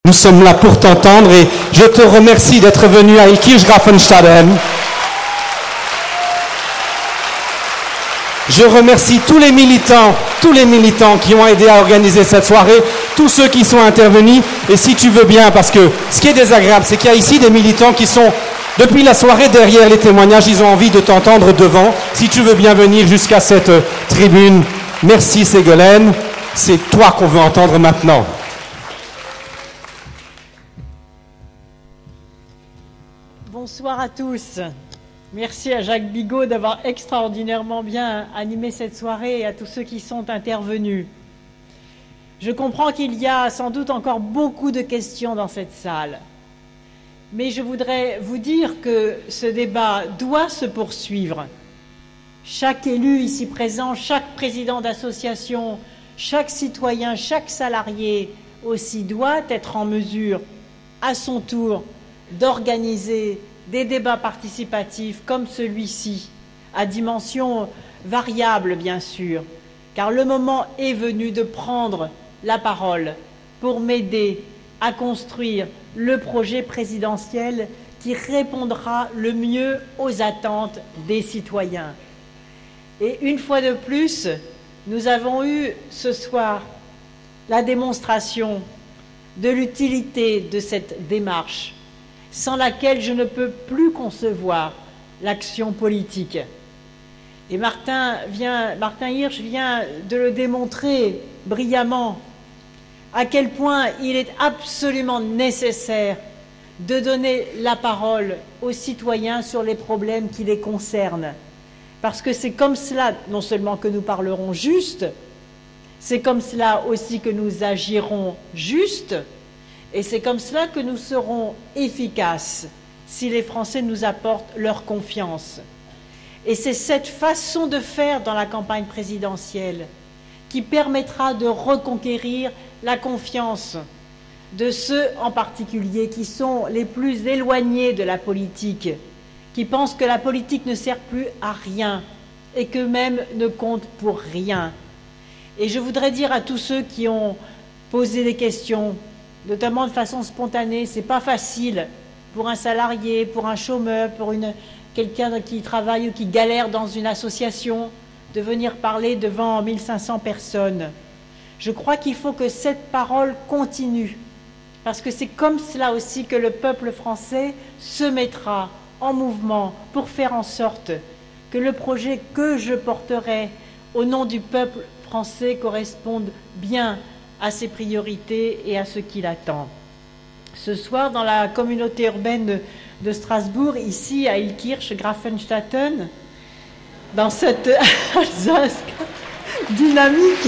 Nous sommes là pour t'entendre et je te remercie d'être venu à Ilkirch-Grafenstaden. Je remercie tous les militants qui ont aidé à organiser cette soirée, tous ceux qui sont intervenus. Et si tu veux bien, parce que ce qui est désagréable, c'est qu'il y a ici des militants qui sont, depuis la soirée, derrière les témoignages, ils ont envie de t'entendre devant. Si tu veux bien venir jusqu'à cette tribune, merci Ségolène, c'est toi qu'on veut entendre maintenant. Bonsoir à tous. Merci à Jacques Bigot d'avoir extraordinairement bien animé cette soirée et à tous ceux qui sont intervenus. Je comprends qu'il y a sans doute encore beaucoup de questions dans cette salle. Mais je voudrais vous dire que ce débat doit se poursuivre. Chaque élu ici présent, chaque président d'association, chaque citoyen, chaque salarié aussi doit être en mesure, à son tour, d'organiser des débats participatifs comme celui-ci, à dimension variable bien sûr, car le moment est venu de prendre la parole pour m'aider à construire le projet présidentiel qui répondra le mieux aux attentes des citoyens. Et une fois de plus, nous avons eu ce soir la démonstration de l'utilité de cette démarche, sans laquelle je ne peux plus concevoir l'action politique. Et Martin Hirsch vient de le démontrer brillamment, à quel point il est absolument nécessaire de donner la parole aux citoyens sur les problèmes qui les concernent. Parce que c'est comme cela, non seulement que nous parlerons juste, c'est comme cela aussi que nous agirons juste, et c'est comme cela que nous serons efficaces si les Français nous apportent leur confiance. Et c'est cette façon de faire dans la campagne présidentielle qui permettra de reconquérir la confiance de ceux en particulier qui sont les plus éloignés de la politique, qui pensent que la politique ne sert plus à rien et qu'eux-mêmes ne comptent pour rien. Et je voudrais dire à tous ceux qui ont posé des questions, notamment de façon spontanée, c'est pas facile pour un salarié, pour un chômeur, pour quelqu'un qui travaille ou qui galère dans une association, de venir parler devant 1500 personnes. Je crois qu'il faut que cette parole continue, parce que c'est comme cela aussi que le peuple français se mettra en mouvement pour faire en sorte que le projet que je porterai au nom du peuple français corresponde bien à ses priorités et à ce qu'il attend. Ce soir, dans la communauté urbaine de Strasbourg, ici à Ilkirch-Grafenstaden, dans cette Alsace dynamique,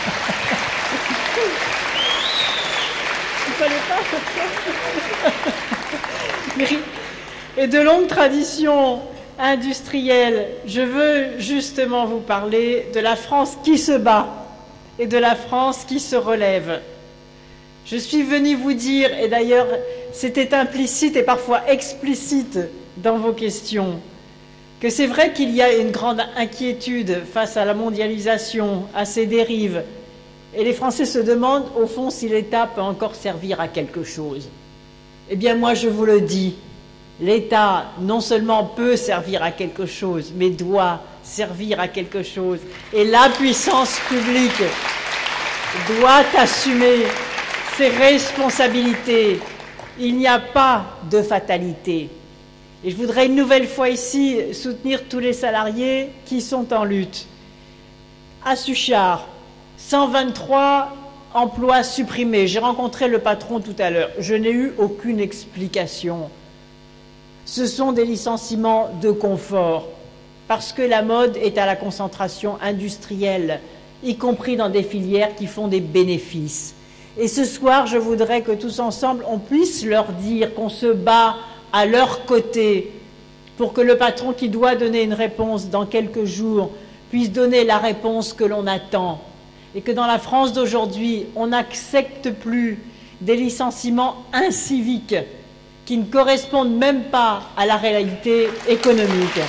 et de longue tradition industrielle, je veux justement vous parler de la France qui se bat et de la France qui se relève. Je suis venue vous dire, et d'ailleurs c'était implicite et parfois explicite dans vos questions, que c'est vrai qu'il y a une grande inquiétude face à la mondialisation, à ses dérives, et les Français se demandent au fond si l'État peut encore servir à quelque chose. Eh bien moi je vous le dis, l'État non seulement peut servir à quelque chose, mais doit servir à quelque chose. Et la puissance publique doit assumer ses responsabilités. Il n'y a pas de fatalité. Et je voudrais une nouvelle fois ici soutenir tous les salariés qui sont en lutte. À Suchard, 123 emplois supprimés. J'ai rencontré le patron tout à l'heure. Je n'ai eu aucune explication. Ce sont des licenciements de confort, parce que la mode est à la concentration industrielle, y compris dans des filières qui font des bénéfices. Et ce soir, je voudrais que tous ensemble, on puisse leur dire qu'on se bat à leur côté pour que le patron qui doit donner une réponse dans quelques jours puisse donner la réponse que l'on attend. Et que dans la France d'aujourd'hui, on n'accepte plus des licenciements inciviques qui ne correspondent même pas à la réalité économique.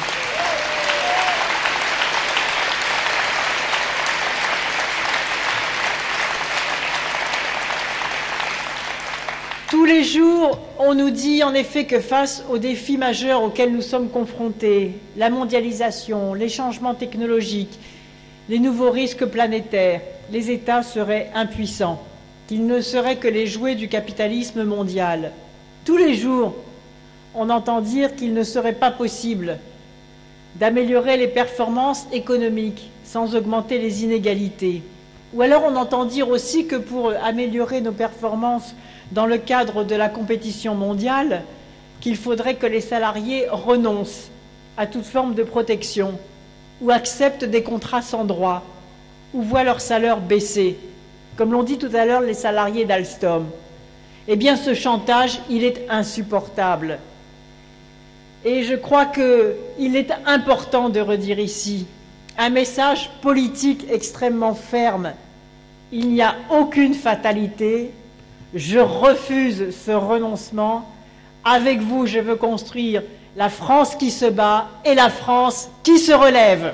Tous les jours, on nous dit en effet que face aux défis majeurs auxquels nous sommes confrontés, la mondialisation, les changements technologiques, les nouveaux risques planétaires, les États seraient impuissants, qu'ils ne seraient que les jouets du capitalisme mondial. Tous les jours, on entend dire qu'il ne serait pas possible d'améliorer les performances économiques sans augmenter les inégalités. Ou alors on entend dire aussi que pour améliorer nos performances dans le cadre de la compétition mondiale, qu'il faudrait que les salariés renoncent à toute forme de protection ou acceptent des contrats sans droit ou voient leur salaire baisser, comme l'ont dit tout à l'heure les salariés d'Alstom. Eh bien, ce chantage, il est insupportable. Et je crois qu'il est important de redire ici un message politique extrêmement ferme. Il n'y a aucune fatalité. Je refuse ce renoncement. Avec vous, je veux construire la France qui se bat et la France qui se relève.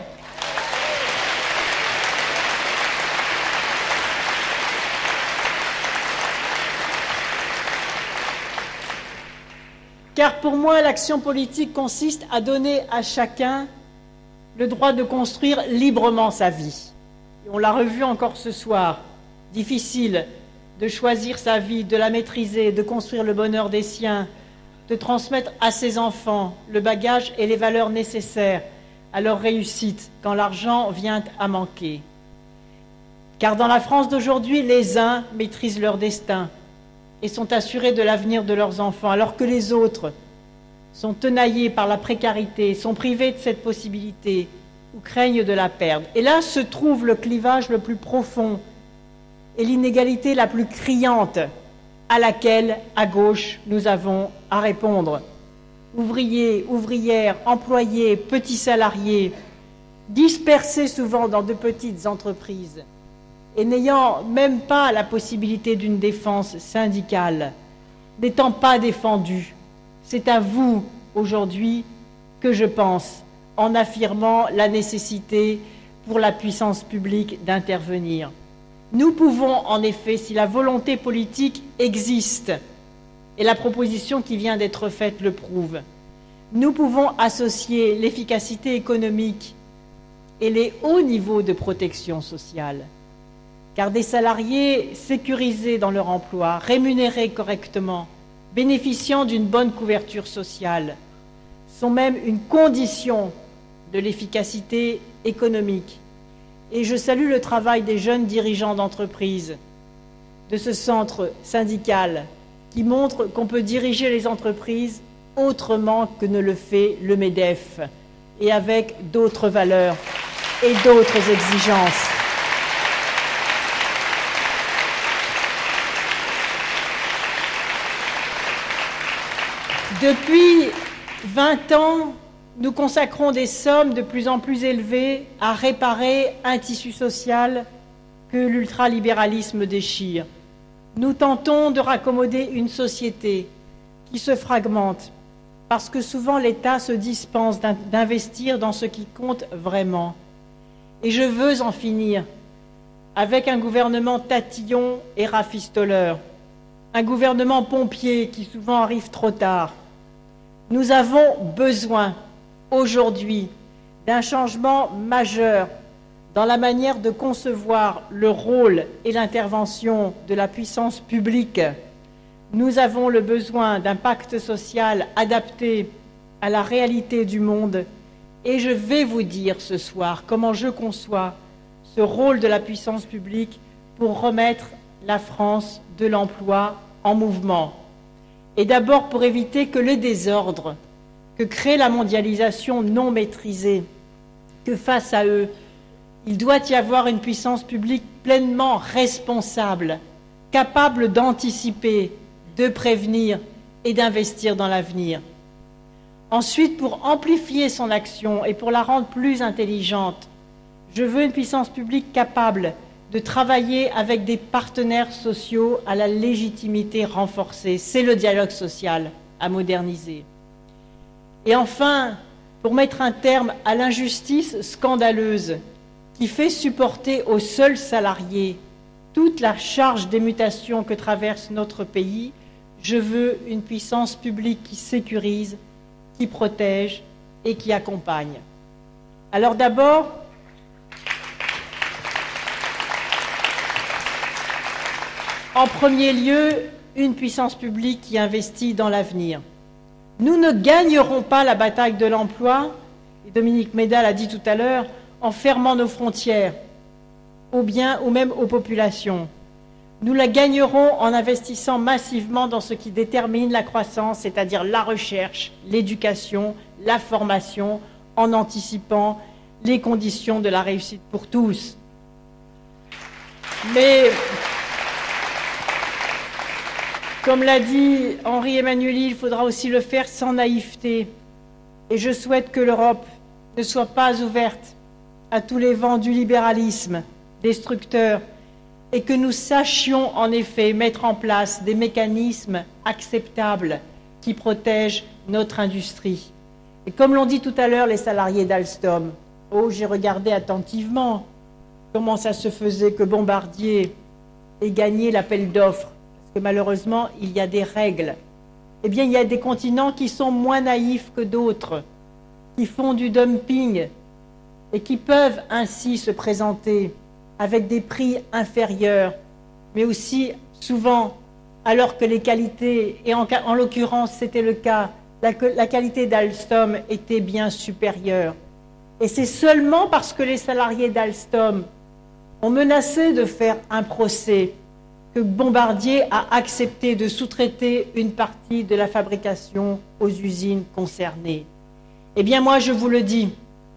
Car pour moi, l'action politique consiste à donner à chacun le droit de construire librement sa vie. Et on l'a revu encore ce soir. Difficile de choisir sa vie, de la maîtriser, de construire le bonheur des siens, de transmettre à ses enfants le bagage et les valeurs nécessaires à leur réussite quand l'argent vient à manquer. Car dans la France d'aujourd'hui, les uns maîtrisent leur destin et sont assurés de l'avenir de leurs enfants, alors que les autres sont tenaillés par la précarité, sont privés de cette possibilité ou craignent de la perdre. Et là se trouve le clivage le plus profond et l'inégalité la plus criante à laquelle, à gauche, nous avons à répondre. Ouvriers, ouvrières, employés, petits salariés, dispersés souvent dans de petites entreprises et n'ayant même pas la possibilité d'une défense syndicale, n'étant pas défendus. C'est à vous, aujourd'hui, que je pense, en affirmant la nécessité pour la puissance publique d'intervenir. Nous pouvons, en effet, si la volonté politique existe, et la proposition qui vient d'être faite le prouve, nous pouvons associer l'efficacité économique et les hauts niveaux de protection sociale. Car des salariés sécurisés dans leur emploi, rémunérés correctement, bénéficiant d'une bonne couverture sociale, sont même une condition de l'efficacité économique. Et je salue le travail des jeunes dirigeants d'entreprise, de ce centre syndical, qui montre qu'on peut diriger les entreprises autrement que ne le fait le MEDEF, et avec d'autres valeurs et d'autres exigences. Depuis 20 ans, nous consacrons des sommes de plus en plus élevées à réparer un tissu social que l'ultralibéralisme déchire. Nous tentons de raccommoder une société qui se fragmente parce que souvent l'État se dispense d'investir dans ce qui compte vraiment. Et je veux en finir avec un gouvernement tatillon et rafistoleur, un gouvernement pompier qui souvent arrive trop tard. Nous avons besoin aujourd'hui d'un changement majeur dans la manière de concevoir le rôle et l'intervention de la puissance publique. Nous avons le besoin d'un pacte social adapté à la réalité du monde et je vais vous dire ce soir comment je conçois ce rôle de la puissance publique pour remettre la France de l'emploi en mouvement. Et d'abord pour éviter que le désordre que crée la mondialisation non maîtrisée, que face à eux, il doit y avoir une puissance publique pleinement responsable, capable d'anticiper, de prévenir et d'investir dans l'avenir. Ensuite, pour amplifier son action et pour la rendre plus intelligente, je veux une puissance publique capable de travailler avec des partenaires sociaux à la légitimité renforcée. C'est le dialogue social à moderniser. Et enfin, pour mettre un terme à l'injustice scandaleuse qui fait supporter aux seuls salariés toute la charge des mutations que traverse notre pays, je veux une puissance publique qui sécurise, qui protège et qui accompagne. Alors d'abord, en premier lieu, une puissance publique qui investit dans l'avenir. Nous ne gagnerons pas la bataille de l'emploi, et Dominique Méda l'a dit tout à l'heure, en fermant nos frontières aux biens ou même aux populations. Nous la gagnerons en investissant massivement dans ce qui détermine la croissance, c'est-à-dire la recherche, l'éducation, la formation, en anticipant les conditions de la réussite pour tous. Mais, comme l'a dit Henri Emmanuelli, il faudra aussi le faire sans naïveté. Et je souhaite que l'Europe ne soit pas ouverte à tous les vents du libéralisme destructeur et que nous sachions en effet mettre en place des mécanismes acceptables qui protègent notre industrie. Et comme l'ont dit tout à l'heure les salariés d'Alstom, j'ai regardé attentivement comment ça se faisait que Bombardier ait gagné l'appel d'offres, parce que malheureusement, il y a des règles. Eh bien, il y a des continents qui sont moins naïfs que d'autres, qui font du dumping et qui peuvent ainsi se présenter avec des prix inférieurs, mais aussi souvent, alors que les qualités, et en l'occurrence c'était le cas, la qualité d'Alstom était bien supérieure. Et c'est seulement parce que les salariés d'Alstom ont menacé de faire un procès que Bombardier a accepté de sous-traiter une partie de la fabrication aux usines concernées. Eh bien moi je vous le dis,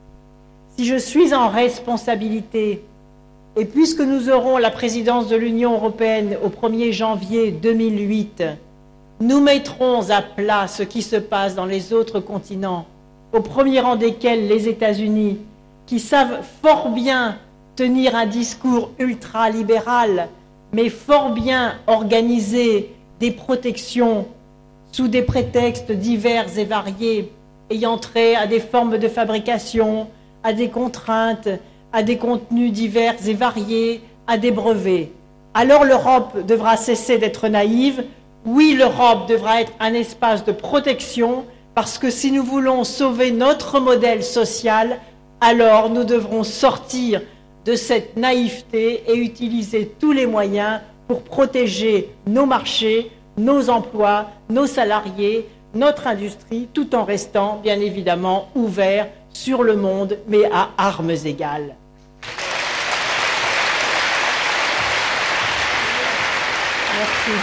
si je suis en responsabilité, et puisque nous aurons la présidence de l'Union européenne au 1er janvier 2008, nous mettrons à plat ce qui se passe dans les autres continents, au premier rang desquels les États-Unis, qui savent fort bien tenir un discours ultra-libéral, mais fort bien organiser des protections sous des prétextes divers et variés, ayant trait à des formes de fabrication, à des contraintes, à des contenus divers et variés, à des brevets. Alors l'Europe devra cesser d'être naïve. Oui, l'Europe devra être un espace de protection, parce que si nous voulons sauver notre modèle social, alors nous devrons sortir de cette naïveté et utiliser tous les moyens pour protéger nos marchés, nos emplois, nos salariés, notre industrie, tout en restant bien évidemment ouverts sur le monde, mais à armes égales. Merci.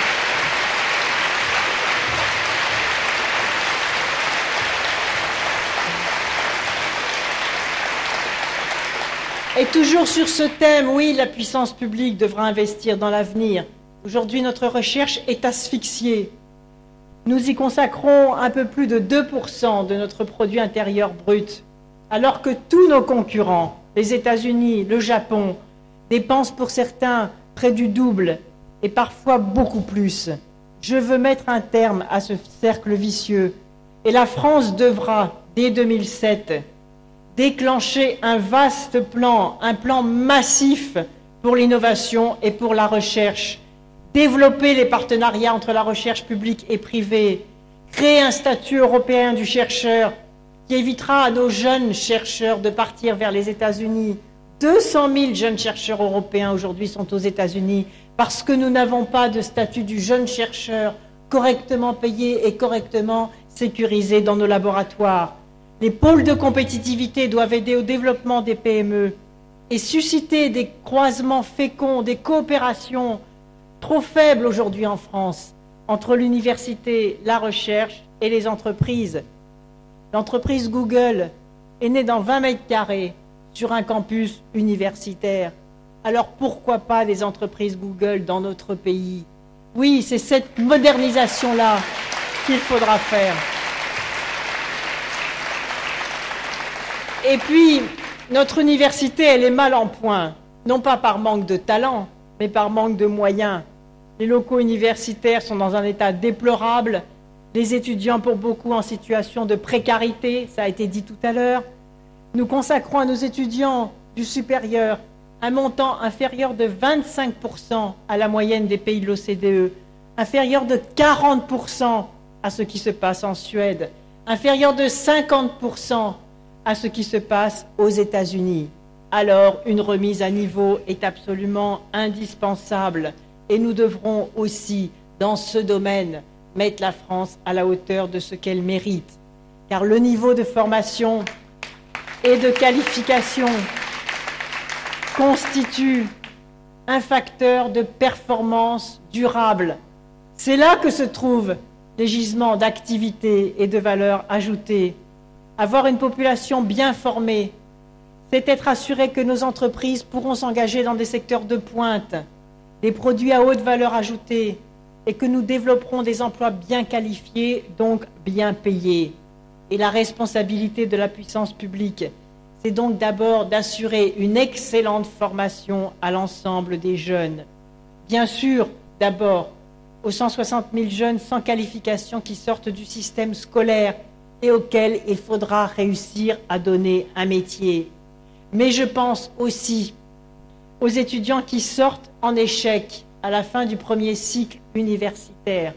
Et toujours sur ce thème, oui, la puissance publique devra investir dans l'avenir. Aujourd'hui, notre recherche est asphyxiée. Nous y consacrons un peu plus de 2% de notre produit intérieur brut, alors que tous nos concurrents, les États-Unis, le Japon, dépensent pour certains près du double et parfois beaucoup plus. Je veux mettre un terme à ce cercle vicieux et la France devra, dès 2007, déclencher un vaste plan, un plan massif pour l'innovation et pour la recherche, développer les partenariats entre la recherche publique et privée, créer un statut européen du chercheur qui évitera à nos jeunes chercheurs de partir vers les États-Unis. 200 000 jeunes chercheurs européens aujourd'hui sont aux États-Unis parce que nous n'avons pas de statut du jeune chercheur correctement payé et correctement sécurisé dans nos laboratoires. Les pôles de compétitivité doivent aider au développement des PME et susciter des croisements féconds, des coopérations trop faibles aujourd'hui en France entre l'université, la recherche et les entreprises. L'entreprise Google est née dans 20 mètres carrés sur un campus universitaire. Alors pourquoi pas des entreprises Google dans notre pays? Oui, c'est cette modernisation-là qu'il faudra faire. Et puis, notre université, elle est mal en point, non pas par manque de talent, mais par manque de moyens. Les locaux universitaires sont dans un état déplorable, les étudiants pour beaucoup en situation de précarité, ça a été dit tout à l'heure. Nous consacrons à nos étudiants du supérieur un montant inférieur de 25% à la moyenne des pays de l'OCDE, inférieur de 40% à ce qui se passe en Suède, inférieur de 50% à ce qui se passe aux États-Unis. Alors, une remise à niveau est absolument indispensable et nous devrons aussi, dans ce domaine, mettre la France à la hauteur de ce qu'elle mérite. Car le niveau de formation et de qualification constitue un facteur de performance durable. C'est là que se trouvent les gisements d'activité et de valeur ajoutée. Avoir une population bien formée, c'est être assuré que nos entreprises pourront s'engager dans des secteurs de pointe, des produits à haute valeur ajoutée, et que nous développerons des emplois bien qualifiés, donc bien payés. Et la responsabilité de la puissance publique, c'est donc d'abord d'assurer une excellente formation à l'ensemble des jeunes. Bien sûr, d'abord, aux 160 000 jeunes sans qualification qui sortent du système scolaire et auxquels il faudra réussir à donner un métier. Mais je pense aussi aux étudiants qui sortent en échec à la fin du premier cycle universitaire.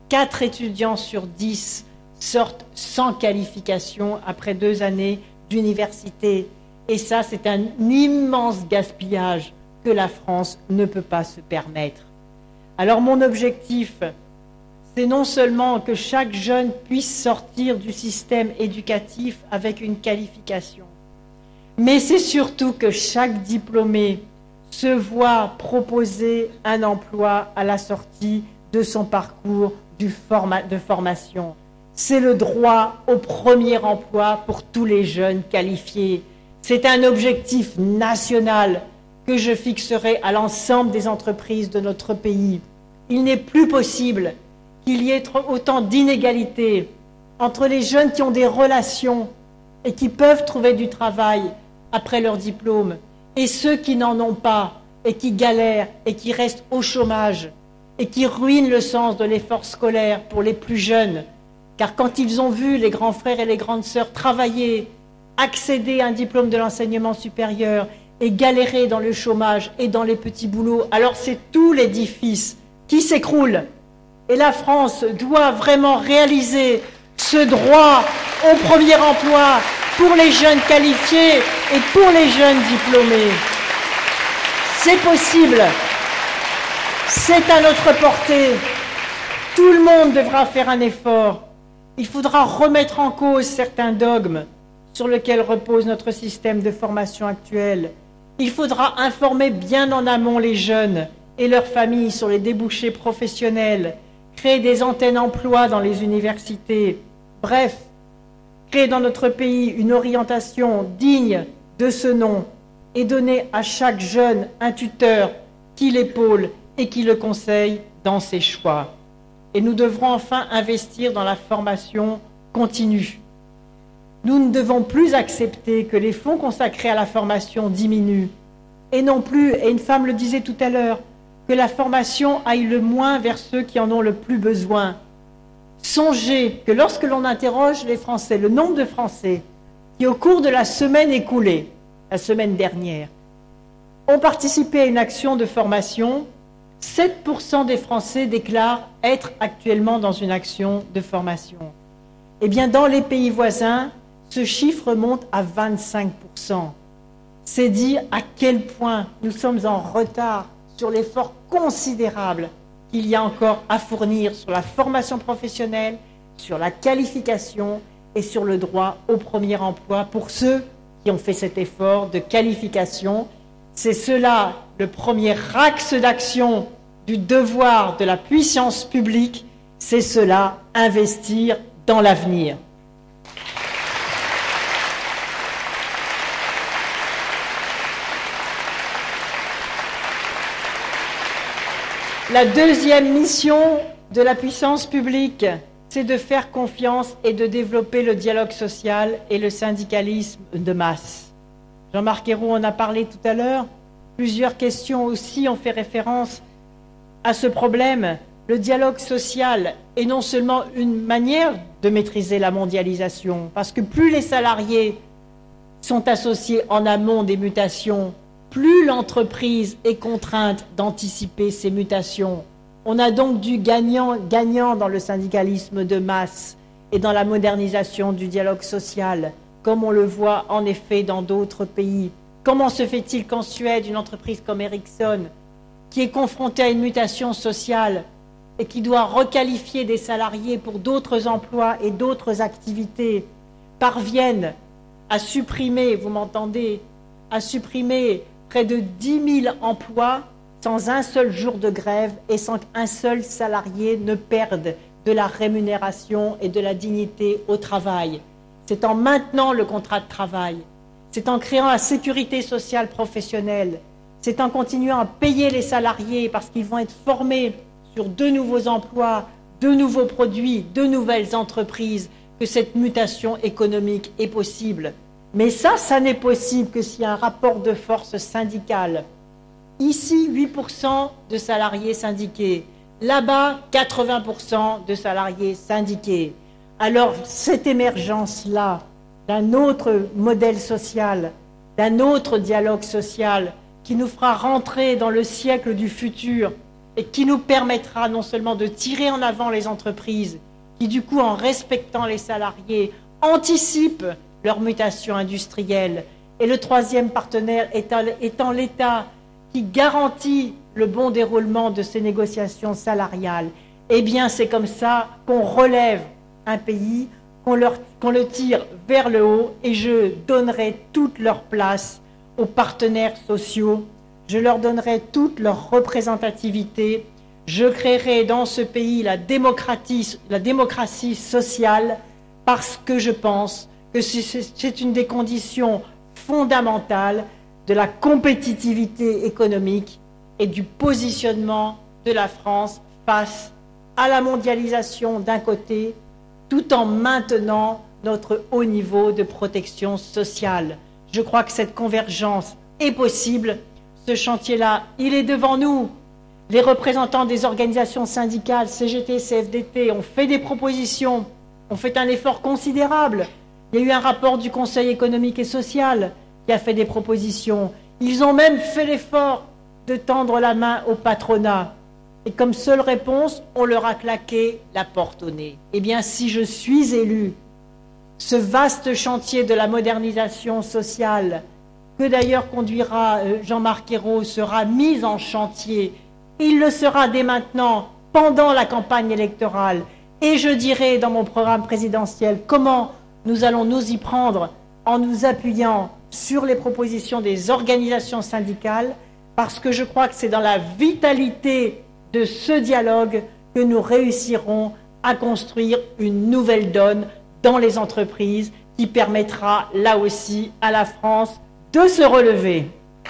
4 étudiants sur 10 sortent sans qualification après 2 années d'université. Et ça, c'est un immense gaspillage que la France ne peut pas se permettre. Alors mon objectif, c'est non seulement que chaque jeune puisse sortir du système éducatif avec une qualification, mais c'est surtout que chaque diplômé se voit proposer un emploi à la sortie de son parcours de formation. C'est le droit au premier emploi pour tous les jeunes qualifiés. C'est un objectif national que je fixerai à l'ensemble des entreprises de notre pays. Il n'est plus possible qu'il y ait autant d'inégalités entre les jeunes qui ont des relations et qui peuvent trouver du travail après leur diplôme et ceux qui n'en ont pas et qui galèrent et qui restent au chômage et qui ruinent le sens de l'effort scolaire pour les plus jeunes. Car quand ils ont vu les grands frères et les grandes sœurs travailler, accéder à un diplôme de l'enseignement supérieur et galérer dans le chômage et dans les petits boulots, alors c'est tout l'édifice qui s'écroule. Et la France doit vraiment réaliser ce droit au premier emploi pour les jeunes qualifiés et pour les jeunes diplômés. C'est possible. C'est à notre portée. Tout le monde devra faire un effort. Il faudra remettre en cause certains dogmes sur lesquels repose notre système de formation actuel. Il faudra informer bien en amont les jeunes et leurs familles sur les débouchés professionnels, créer des antennes emploi dans les universités. Bref, créer dans notre pays une orientation digne de ce nom et donner à chaque jeune un tuteur qui l'épaule et qui le conseille dans ses choix. Et nous devrons enfin investir dans la formation continue. Nous ne devons plus accepter que les fonds consacrés à la formation diminuent. Et non plus, et une femme le disait tout à l'heure, que la formation aille le moins vers ceux qui en ont le plus besoin. Songez que lorsque l'on interroge les Français, le nombre de Français qui, au cours de la semaine écoulée, la semaine dernière, ont participé à une action de formation, 7% des Français déclarent être actuellement dans une action de formation. Eh bien, dans les pays voisins, ce chiffre monte à 25%. C'est dire à quel point nous sommes en retard sur l'effort considérable qu'il y a encore à fournir sur la formation professionnelle, sur la qualification et sur le droit au premier emploi pour ceux qui ont fait cet effort de qualification. C'est cela le premier axe d'action du devoir de la puissance publique, c'est cela, investir dans l'avenir. La deuxième mission de la puissance publique, c'est de faire confiance et de développer le dialogue social et le syndicalisme de masse. Jean-Marc Ayrault en a parlé tout à l'heure. Plusieurs questions aussi ont fait référence à ce problème. Le dialogue social est non seulement une manière de maîtriser la mondialisation, parce que plus les salariés sont associés en amont des mutations, plus l'entreprise est contrainte d'anticiper ces mutations. On a donc du gagnant-gagnant dans le syndicalisme de masse et dans la modernisation du dialogue social, comme on le voit en effet dans d'autres pays. Comment se fait-il qu'en Suède, une entreprise comme Ericsson, qui est confrontée à une mutation sociale et qui doit requalifier des salariés pour d'autres emplois et d'autres activités, parvienne à supprimer, vous m'entendez, à supprimer près de 10 000 emplois sans un seul jour de grève et sans qu'un seul salarié ne perde de la rémunération et de la dignité au travail. C'est en maintenant le contrat de travail, c'est en créant la sécurité sociale professionnelle, c'est en continuant à payer les salariés parce qu'ils vont être formés sur de nouveaux emplois, de nouveaux produits, de nouvelles entreprises que cette mutation économique est possible. Mais ça n'est possible que s'il y a un rapport de force syndicale. Ici, 8% de salariés syndiqués. Là-bas, 80% de salariés syndiqués. Alors, cette émergence-là, d'un autre modèle social, d'un autre dialogue social, qui nous fera rentrer dans le siècle du futur et qui nous permettra non seulement de tirer en avant les entreprises, qui du coup, en respectant les salariés, anticipent leur mutation industrielle. Et le troisième partenaire étant l'État, qui garantit le bon déroulement de ces négociations salariales. Eh bien, c'est comme ça qu'on relève un pays, qu'on le tire vers le haut, et je donnerai toute leur place aux partenaires sociaux, je leur donnerai toute leur représentativité, je créerai dans ce pays la démocratie sociale, parce que je pense que c'est une des conditions fondamentales de la compétitivité économique et du positionnement de la France face à la mondialisation d'un côté, tout en maintenant notre haut niveau de protection sociale. Je crois que cette convergence est possible. Ce chantier-là, il est devant nous. Les représentants des organisations syndicales, CGT, CFDT, ont fait des propositions, ont fait un effort considérable. Il y a eu un rapport du Conseil économique et social qui a fait des propositions. Ils ont même fait l'effort de tendre la main au patronat. Et comme seule réponse, on leur a claqué la porte au nez. Eh bien, si je suis élu, ce vaste chantier de la modernisation sociale, que d'ailleurs conduira Jean-Marc Ayrault, sera mis en chantier. Il le sera dès maintenant, pendant la campagne électorale. Et je dirai dans mon programme présidentiel comment nous allons nous y prendre en nous appuyant sur les propositions des organisations syndicales, parce que je crois que c'est dans la vitalité de ce dialogue que nous réussirons à construire une nouvelle donne dans les entreprises qui permettra là aussi à la France de se relever.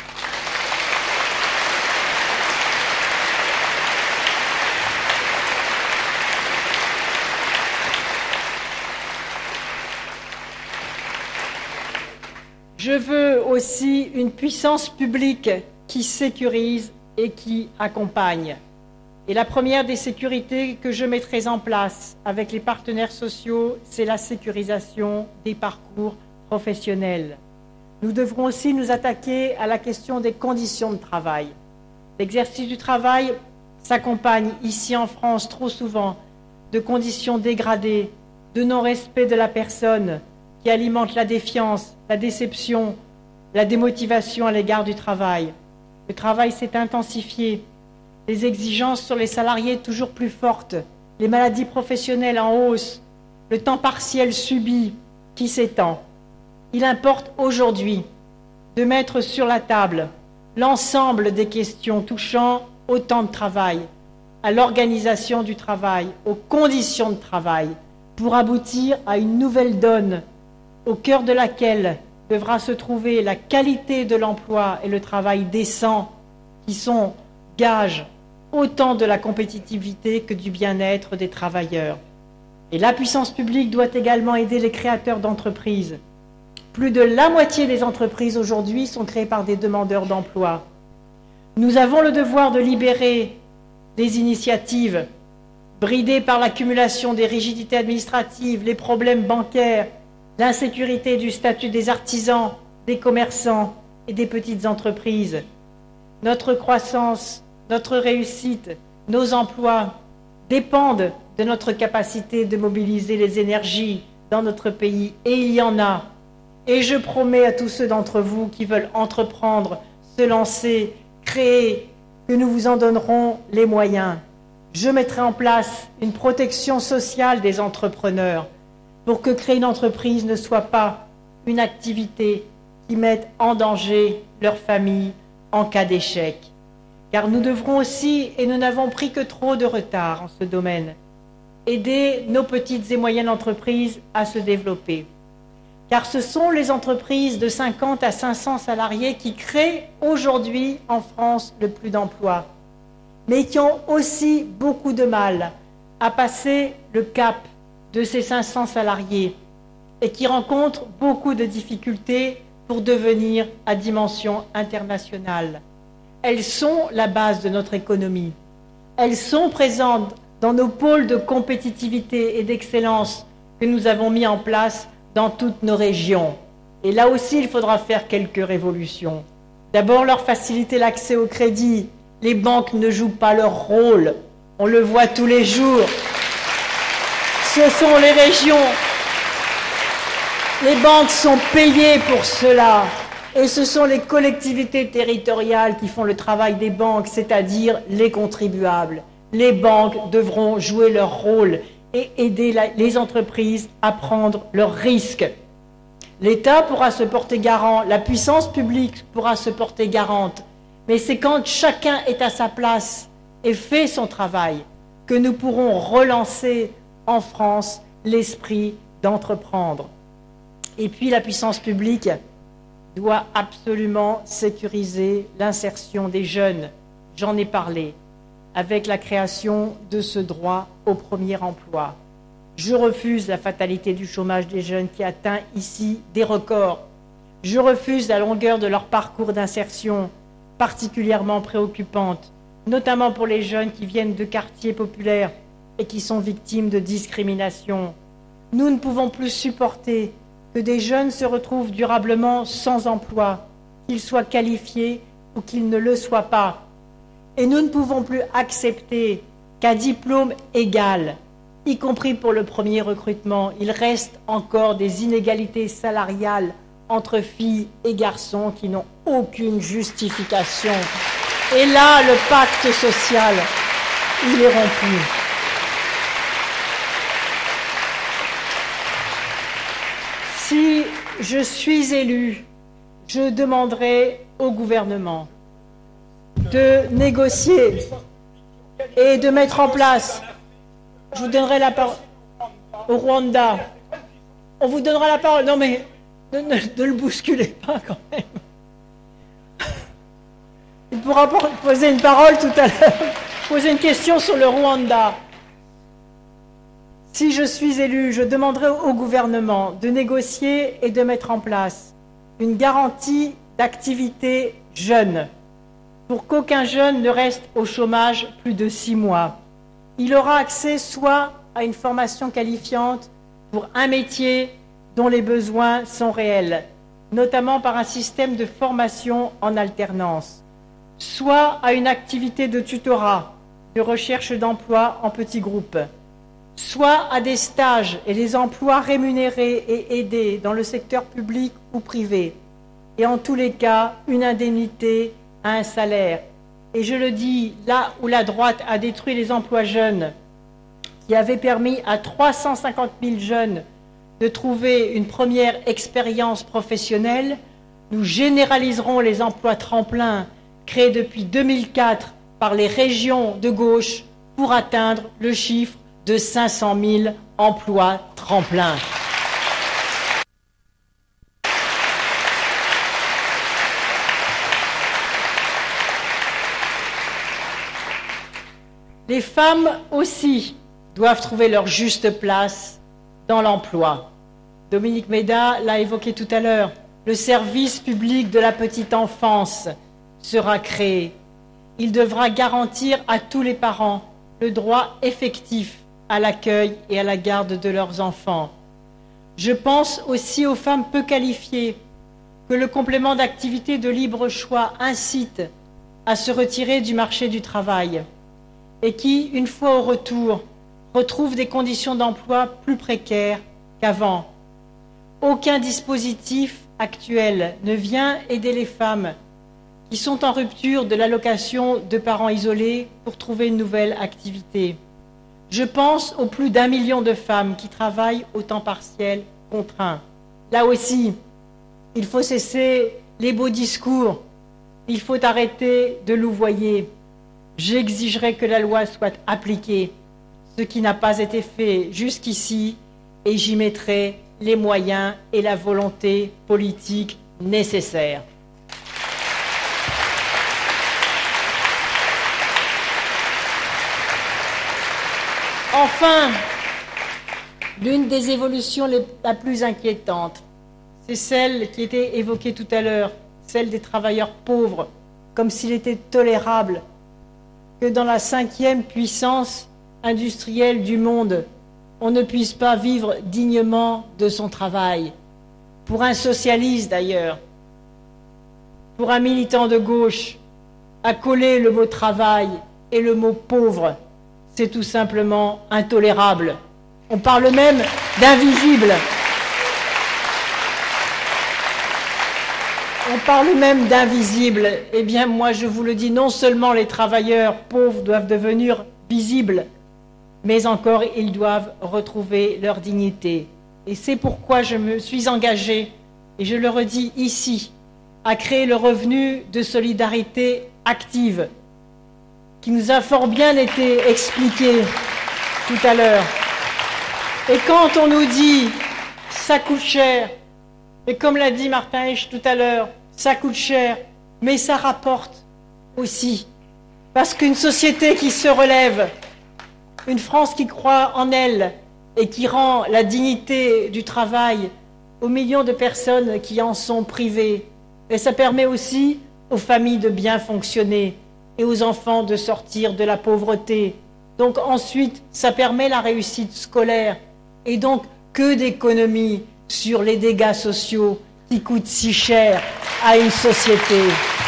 Je veux aussi une puissance publique qui sécurise et qui accompagne. Et la première des sécurités que je mettrai en place avec les partenaires sociaux, c'est la sécurisation des parcours professionnels. Nous devrons aussi nous attaquer à la question des conditions de travail. L'exercice du travail s'accompagne ici en France trop souvent de conditions dégradées, de non-respect de la personne qui alimentent la défiance, la déception, la démotivation à l'égard du travail. Le travail s'est intensifié. Les exigences sur les salariés toujours plus fortes, les maladies professionnelles en hausse, le temps partiel subi qui s'étend. Il importe aujourd'hui de mettre sur la table l'ensemble des questions touchant au temps de travail, à l'organisation du travail, aux conditions de travail, pour aboutir à une nouvelle donne au cœur de laquelle devra se trouver la qualité de l'emploi et le travail décent qui sont gages autant de la compétitivité que du bien-être des travailleurs. Et la puissance publique doit également aider les créateurs d'entreprises. Plus de la moitié des entreprises aujourd'hui sont créées par des demandeurs d'emploi. Nous avons le devoir de libérer des initiatives bridées par l'accumulation des rigidités administratives, les problèmes bancaires, l'insécurité du statut des artisans, des commerçants et des petites entreprises. Notre croissance, notre réussite nos emplois dépendent de notre capacité de mobiliser les énergies dans notre pays, et il y en a. Et je promets à tous ceux d'entre vous qui veulent entreprendre, se lancer, créer, que nous vous en donnerons les moyens. Je mettrai en place une protection sociale des entrepreneurs pour que créer une entreprise ne soit pas une activité qui mette en danger leur famille en cas d'échec. Car nous devrons aussi, et nous n'avons pris que trop de retard en ce domaine, aider nos petites et moyennes entreprises à se développer. Car ce sont les entreprises de 50 à 500 salariés qui créent aujourd'hui en France le plus d'emplois, mais qui ont aussi beaucoup de mal à passer le cap de ces 500 salariés et qui rencontrent beaucoup de difficultés pour devenir à dimension internationale. Elles sont la base de notre économie. Elles sont présentes dans nos pôles de compétitivité et d'excellence que nous avons mis en place dans toutes nos régions. Et là aussi, il faudra faire quelques révolutions. D'abord, leur faciliter l'accès au crédit. Les banques ne jouent pas leur rôle. On le voit tous les jours. Ce sont les régions. Les banques sont payées pour cela. Et ce sont les collectivités territoriales qui font le travail des banques, c'est-à-dire les contribuables. Les banques devront jouer leur rôle et aider les entreprises à prendre leurs risques. L'État pourra se porter garant, la puissance publique pourra se porter garante, mais c'est quand chacun est à sa place et fait son travail que nous pourrons relancer en France l'esprit d'entreprendre. Et puis la puissance publique doit absolument sécuriser l'insertion des jeunes. J'en ai parlé, avec la création de ce droit au premier emploi. Je refuse la fatalité du chômage des jeunes qui atteint ici des records. Je refuse la longueur de leur parcours d'insertion, particulièrement préoccupante, notamment pour les jeunes qui viennent de quartiers populaires et qui sont victimes de discrimination. Nous ne pouvons plus supporter que des jeunes se retrouvent durablement sans emploi, qu'ils soient qualifiés ou qu'ils ne le soient pas. Et nous ne pouvons plus accepter qu'à diplôme égal, y compris pour le premier recrutement, il reste encore des inégalités salariales entre filles et garçons qui n'ont aucune justification. Et là, le pacte social, il est rompu. Si je suis élu, je demanderai au gouvernement de négocier et de mettre en place. Je vous donnerai la parole au Rwanda. On vous donnera la parole. Non mais ne le bousculez pas quand même. Il pourra poser une parole tout à l'heure, poser une question sur le Rwanda. Si je suis élu, je demanderai au gouvernement de négocier et de mettre en place une garantie d'activité jeune pour qu'aucun jeune ne reste au chômage plus de 6 mois. Il aura accès soit à une formation qualifiante pour un métier dont les besoins sont réels, notamment par un système de formation en alternance, soit à une activité de tutorat, de recherche d'emploi en petits groupes, soit à des stages et des emplois rémunérés et aidés dans le secteur public ou privé, et en tous les cas, une indemnité à un salaire. Et je le dis, là où la droite a détruit les emplois jeunes, qui avaient permis à 350 000 jeunes de trouver une première expérience professionnelle, nous généraliserons les emplois tremplins créés depuis 2004 par les régions de gauche pour atteindre le chiffre de 500 000 emplois tremplins. Les femmes aussi doivent trouver leur juste place dans l'emploi. Dominique Méda l'a évoqué tout à l'heure. Le service public de la petite enfance sera créé. Il devra garantir à tous les parents le droit effectif à l'accueil et à la garde de leurs enfants. Je pense aussi aux femmes peu qualifiées, que le complément d'activité de libre choix incite à se retirer du marché du travail. et qui, une fois au retour, retrouvent des conditions d'emploi plus précaires qu'avant. Aucun dispositif actuel ne vient aider les femmes qui sont en rupture de l'allocation de parents isolés pour trouver une nouvelle activité. Je pense aux plus d'1 million de femmes qui travaillent au temps partiel contraint. Là aussi, il faut cesser les beaux discours, il faut arrêter de louvoyer. J'exigerai que la loi soit appliquée, ce qui n'a pas été fait jusqu'ici, et j'y mettrai les moyens et la volonté politique nécessaires. Enfin, l'une des évolutions la plus inquiétante, c'est celle qui était évoquée tout à l'heure, celle des travailleurs pauvres, comme s'il était tolérable que dans la 5e puissance industrielle du monde, on ne puisse pas vivre dignement de son travail. Pour un socialiste d'ailleurs, pour un militant de gauche, accoler le mot travail et le mot pauvre, c'est tout simplement intolérable. On parle même d'invisible. On parle même d'invisible. Eh bien, moi, je vous le dis, non seulement les travailleurs pauvres doivent devenir visibles, mais encore, ils doivent retrouver leur dignité. Et c'est pourquoi je me suis engagée, et je le redis ici, à créer le revenu de solidarité active, qui nous a fort bien été expliqué tout à l'heure. Et quand on nous dit « ça coûte cher », et comme l'a dit Martin Heich tout à l'heure, ça coûte cher, mais ça rapporte aussi. Parce qu'une société qui se relève, une France qui croit en elle et qui rend la dignité du travail aux millions de personnes qui en sont privées, et ça permet aussi aux familles de bien fonctionner et aux enfants de sortir de la pauvreté. Donc ensuite, ça permet la réussite scolaire. Et donc, que d'économies sur les dégâts sociaux qui coûtent si cher à une société.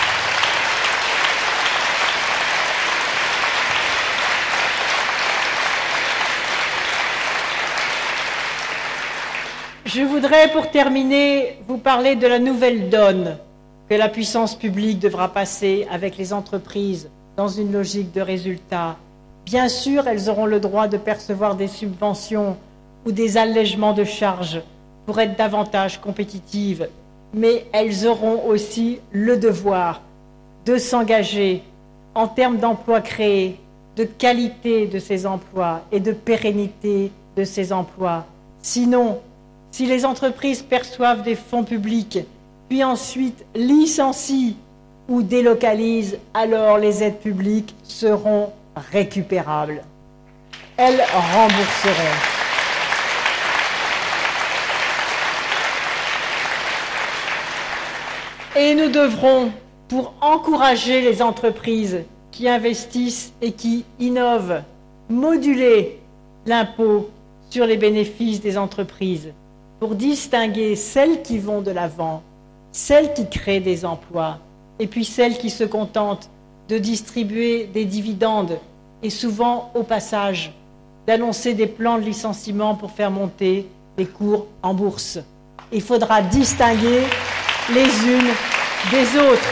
Je voudrais, pour terminer, vous parler de la nouvelle donne que la puissance publique devra passer avec les entreprises dans une logique de résultat. Bien sûr, elles auront le droit de percevoir des subventions ou des allègements de charges pour être davantage compétitives, mais elles auront aussi le devoir de s'engager en termes d'emplois créés, de qualité de ces emplois et de pérennité de ces emplois. Sinon, si les entreprises perçoivent des fonds publics, puis ensuite licencient ou délocalisent, alors les aides publiques seront récupérables. Elles rembourseront. Et nous devrons, pour encourager les entreprises qui investissent et qui innovent, moduler l'impôt sur les bénéfices des entreprises pour distinguer celles qui vont de l'avant, celles qui créent des emplois, et puis celles qui se contentent de distribuer des dividendes et souvent, au passage, d'annoncer des plans de licenciement pour faire monter les cours en bourse. Il faudra distinguer les unes des autres.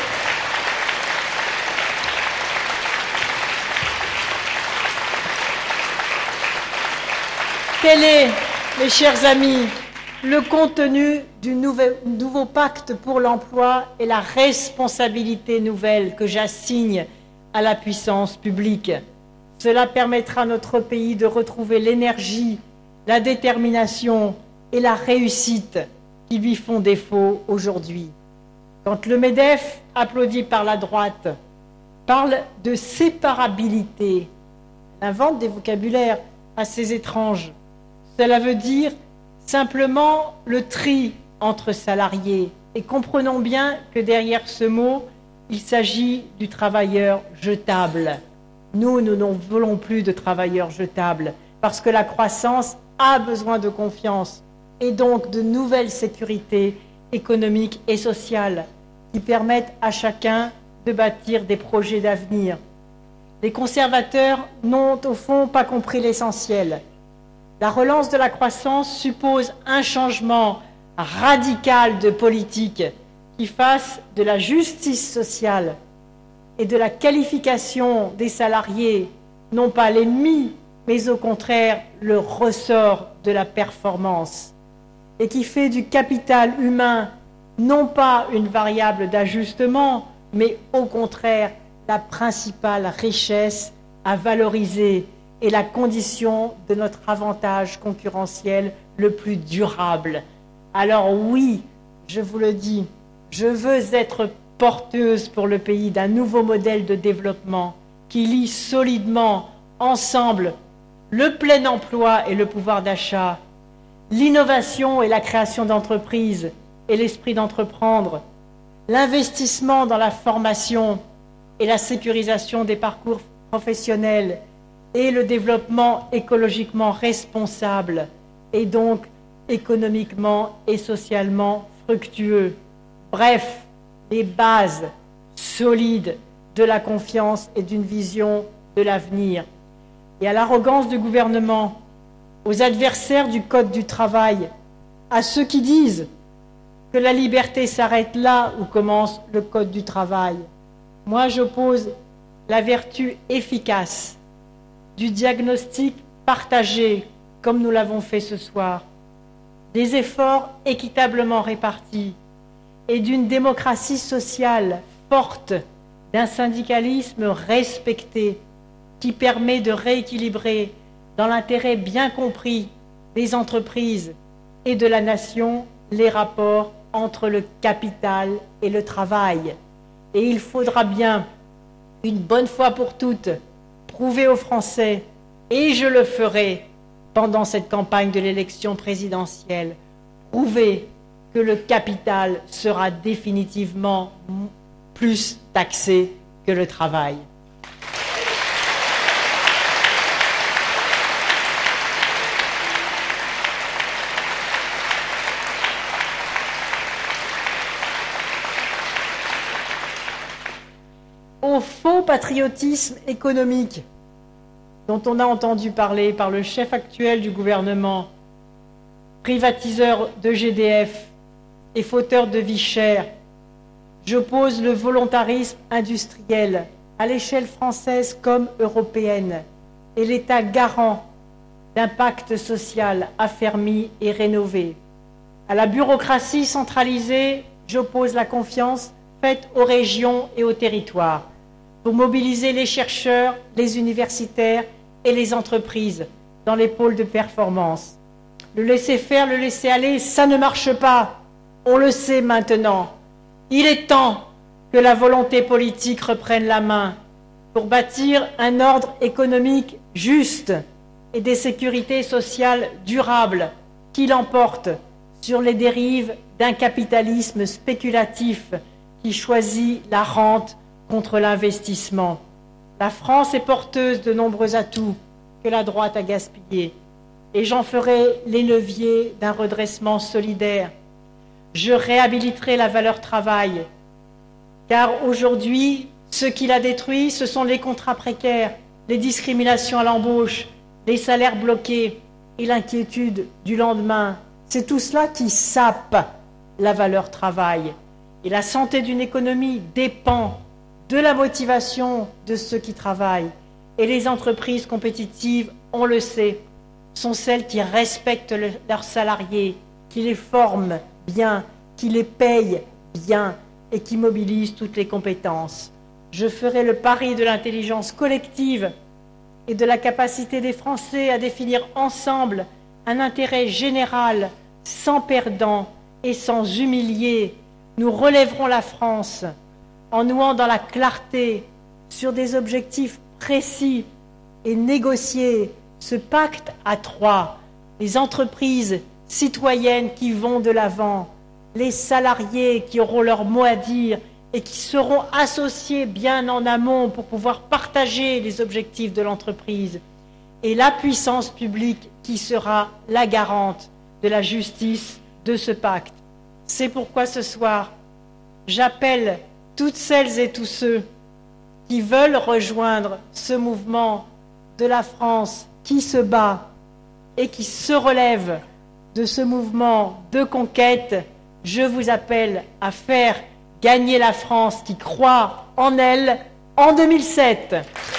Quel est, mes chers amis, le contenu du nouveau pacte pour l'emploi et la responsabilité nouvelle que j'assigne à la puissance publique? Cela permettra à notre pays de retrouver l'énergie, la détermination et la réussite qui lui font défaut aujourd'hui. Quand le MEDEF, applaudi par la droite, parle de séparabilité, invente des vocabulaires assez étranges. Cela veut dire simplement le tri entre salariés. Et comprenons bien que derrière ce mot, il s'agit du travailleur jetable. Nous n'en voulons plus de travailleurs jetables, parce que la croissance a besoin de confiance et donc de nouvelles sécurités économiques et sociales qui permettent à chacun de bâtir des projets d'avenir. les conservateurs n'ont au fond pas compris l'essentiel. La relance de la croissance suppose un changement radical de politique qui fasse de la justice sociale et de la qualification des salariés non pas l'ennemi, mais au contraire le ressort de la performance, et qui fait du capital humain non pas une variable d'ajustement, mais au contraire la principale richesse à valoriser et la condition de notre avantage concurrentiel le plus durable. Alors oui, je vous le dis, je veux être porteuse pour le pays d'un nouveau modèle de développement qui lie solidement ensemble le plein emploi et le pouvoir d'achat, l'innovation et la création d'entreprises et l'esprit d'entreprendre, l'investissement dans la formation et la sécurisation des parcours professionnels et le développement écologiquement responsable et donc économiquement et socialement fructueux. Bref, les bases solides de la confiance et d'une vision de l'avenir. Et à l'arrogance du gouvernement, aux adversaires du Code du travail, à ceux qui disent que la liberté s'arrête là où commence le Code du travail, moi j'oppose la vertu efficace du diagnostic partagé, comme nous l'avons fait ce soir, des efforts équitablement répartis et d'une démocratie sociale forte, d'un syndicalisme respecté qui permet de rééquilibrer dans l'intérêt bien compris des entreprises et de la nation les rapports entre le capital et le travail. Et il faudra bien, une bonne fois pour toutes, prouver aux Français, et je le ferai pendant cette campagne de l'élection présidentielle, prouver que le capital sera définitivement plus taxé que le travail. Au faux patriotisme économique dont on a entendu parler par le chef actuel du gouvernement, privatiseur de GDF et fauteur de vie chère, j'oppose le volontarisme industriel à l'échelle française comme européenne et l'État garant d'un pacte social affermi et rénové. À la bureaucratie centralisée, j'oppose la confiance faite aux régions et aux territoires pour mobiliser les chercheurs, les universitaires et les entreprises dans les pôles de performance. Le laisser-faire, le laisser-aller, ça ne marche pas. On le sait maintenant. Il est temps que la volonté politique reprenne la main pour bâtir un ordre économique juste et des sécurités sociales durables qui l'emportent sur les dérives d'un capitalisme spéculatif qui choisit la rente contre l'investissement. La France est porteuse de nombreux atouts que la droite a gaspillés, et j'en ferai les leviers d'un redressement solidaire. Je réhabiliterai la valeur travail, car aujourd'hui, ce qui l'a détruit, ce sont les contrats précaires, les discriminations à l'embauche, les salaires bloqués et l'inquiétude du lendemain. C'est tout cela qui sape la valeur travail. Et la santé d'une économie dépend de la motivation de ceux qui travaillent. Et les entreprises compétitives, on le sait, sont celles qui respectent leurs salariés, qui les forment bien, qui les payent bien et qui mobilisent toutes les compétences. Je ferai le pari de l'intelligence collective et de la capacité des Français à définir ensemble un intérêt général, sans perdant et sans humilier. Nous relèverons la France en nouant dans la clarté sur des objectifs précis et négocier ce pacte à trois, les entreprises citoyennes qui vont de l'avant, les salariés qui auront leur mot à dire et qui seront associés bien en amont pour pouvoir partager les objectifs de l'entreprise, et la puissance publique qui sera la garante de la justice de ce pacte. C'est pourquoi ce soir, j'appelle toutes celles et tous ceux qui veulent rejoindre ce mouvement de la France qui se bat et qui se relève de ce mouvement de conquête, je vous appelle à faire gagner la France qui croit en elle en 2007.